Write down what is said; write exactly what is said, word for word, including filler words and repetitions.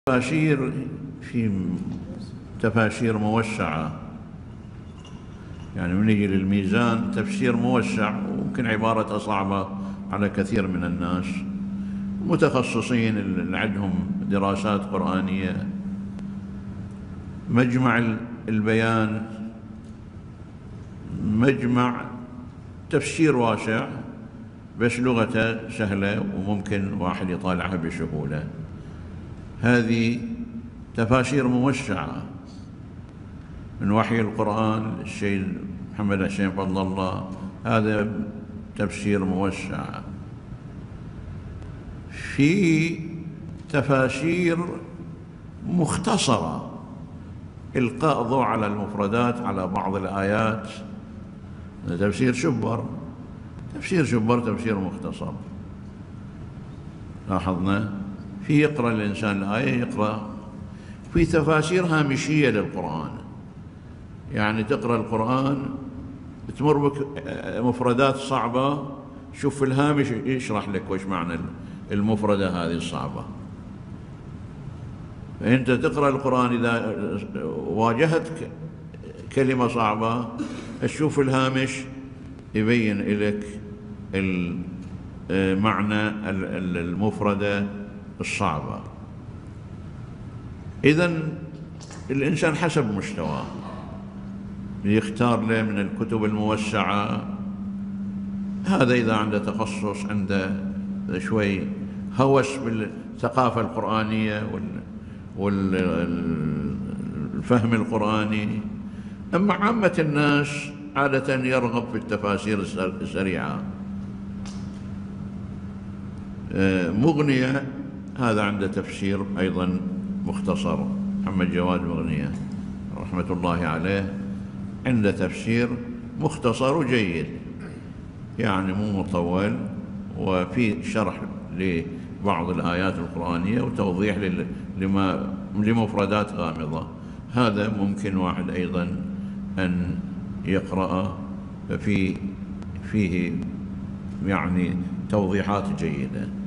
تفاشير في تفاشير موسعة، يعني من يجي للميزان تفسير موسع وممكن عبارته صعبة على كثير من الناس متخصصين اللي عندهم دراسات قرآنية. مجمع البيان مجمع تفسير واسع بس لغته سهلة وممكن واحد يطالعها بسهولة. هذه تفاسير موسعة من وحي القرآن السيد محمد حسين فضل الله، هذا تفسير موسع. في تفاسير مختصرة، إلقاء ضوء على المفردات على بعض الآيات، تفسير شبر تفسير شبر تفسير مختصر. لاحظنا في يقرأ الإنسان الآية يقرأ. في تفاسير هامشية للقرآن، يعني تقرأ القرآن تمر بك مفردات صعبة، شوف في الهامش يشرح لك وش معنى المفردة هذه الصعبة. فأنت تقرأ القرآن إذا واجهت كلمة صعبة تشوف الهامش يبين لك معنى المفردة الصعبة. إذن الإنسان حسب مستواه يختار له من الكتب الموسعة. هذا إذا عنده تخصص، عنده شوي هوس بالثقافة القرآنية والفهم القرآني. أما عامة الناس عادة يرغب في التفاسير السريعة. مغنية هذا عنده تفسير أيضا مختصر، محمد جواد مغنية رحمة الله عليه عنده تفسير مختصر وجيد، يعني مو مطول، وفي شرح لبعض الآيات القرآنية وتوضيح لما لمفردات غامضة. هذا ممكن واحد أيضا أن يقرأ، ففي فيه يعني توضيحات جيدة.